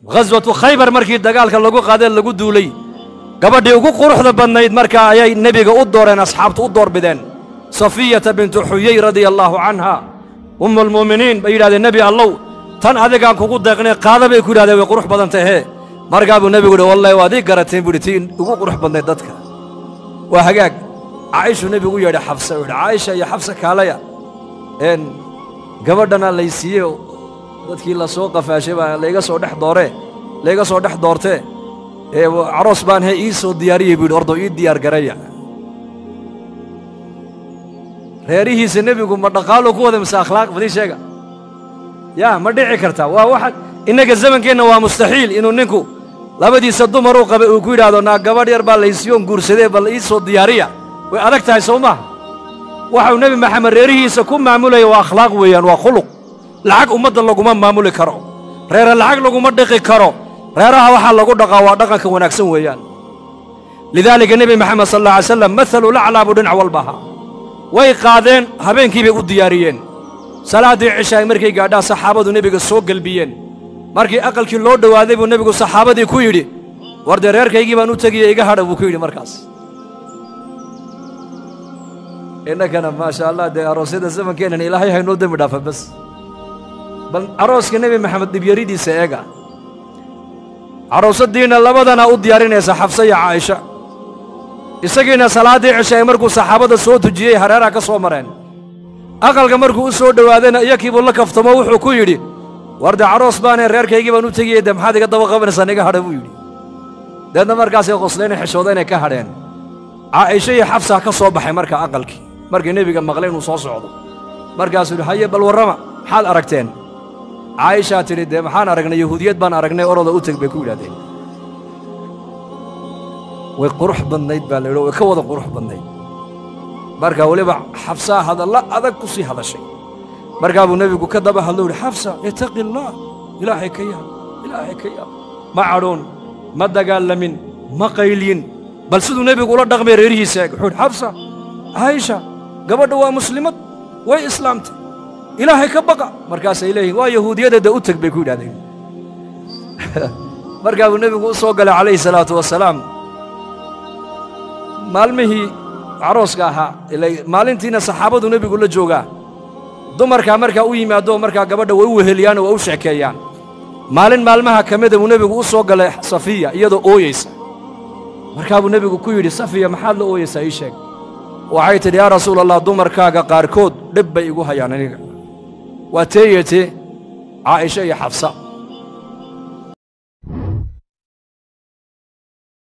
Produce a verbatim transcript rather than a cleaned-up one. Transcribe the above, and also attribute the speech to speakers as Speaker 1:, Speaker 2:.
Speaker 1: غزوة خيبر مركي دقالك لغو قادل لغو دولي قبل يقول قروح ذا بنيد مركا أي النبي أدور أنا أصحابته أدور بدن صفية بنت حيي رضي الله عنها أم المؤمنين بيد هذا النبي الله تن هذا كان كوكود دقني قاذا بيكون هذا وقروح بدن تهي مركا أبو النبي يقول والله وادي قرتين بولتين يقول قروح بدن دتك وهجاج عائشة النبي يقول يا حفصة عائشة يا حفصة كاليا إن قبلنا ليسيو dadkii la soo qafaashay baa leega soo dhex doore leega soo dhex doortay ee aroos baan hay ii soo diyaariyay buu ordo ii diyaar garaya reerihiisa nabigu ma dhaqaalo ku wada mise akhlaaq badii sheega yaa ma dhici karta waa waxa inaga zamankeena waa mustaxiil inuu ninku labadiisa dumar uu qaba uu ku yiraahdo na gabadh yar baa la isiyoon guursaday bal ii soo diyaariya way adag tahay Soomaa waxa nabi maxamed reerihiisa ku maamulay waa akhlaaq weeyaan waa khuluq lacag ummadda laguma maamuli karo reer lacag laguma dhaqi karo reeraha waxa lagu dhaqaa waa dhaqanka wanaagsan weeyaan lidaalika nabi maxamed sallallahu alayhi wasallam mathalu la'la budin walbaha way qaadeen habeenkii bay u diyaariyeen salaadii cishaa markay gaadhaan saxaabadu nabiga soo galbiyeen markii aqalkii loo dhawaaday buu nabigu saxaabadii ku yiri warda reerkaygii baan u tagay iga hadha buu ku yiri markaas innakana ma sha Allah de aroosada zamankeena ilaahay haynoo dambi dhaafa bas bal arooska nabi maxamed dibyaridiisa eega aroosadiina labadana u diyaarinaysa Xafsa iyo Aisha isagiina salaadii cishaa markuu saxaabada soo tujiyay hareeraha ka soo mareen aqalka markuu u soo dhawaadayna iyakii buu la kaftamo wuxuu ku yiri warda aroos baan reerkaygii baan u tagay damxaad iga daba qabanaysa niga hadha buu yiri dadna markaas ay qosleen xishoodeen ka hadheen Aisha iyo Xafsa ka soo baxay marka aqalkii markii nabiga maqlay inuu soo socdo markaas uu haye bal warrama xal aragteen عائشة تريد محان أرجنا يهوديات بان أرجنا أراد أوتك بيكون هذا وقروح بنيت بالله وكوض قروح بنيت بركة ولبع حفصة هذا الله هذا قصي هذا الشيء بركة أبو النبي كذب هذول حفصة اتق الله إلهي كيا إلهي كيا ما عرون ما دقال لمن ما قيلين بل سيد النبي يقول دغم ريري ساق حول حفصة عائشة قبل دوا مسلمات وإسلامت إلهي كبقى مركز إلهي ويهودية ده أوتك بيكون هذا مركز النبي صلى الله عليه الصلاة والسلام مالمه عروس كها إلى مالنتينا صحابة النبي يقول جوجا دو مركز مركز ويا ما دو مركز قبل دو وهليان وأوشكيان مالن مالمها كمده النبي صلى الله عليه صفية يدو أويس مركز النبي يقول صفية محل أويس أيشك وعيت يا رسول الله دو مركز قاركود لب يقولها يعني وتيتي عائشة يا حفصة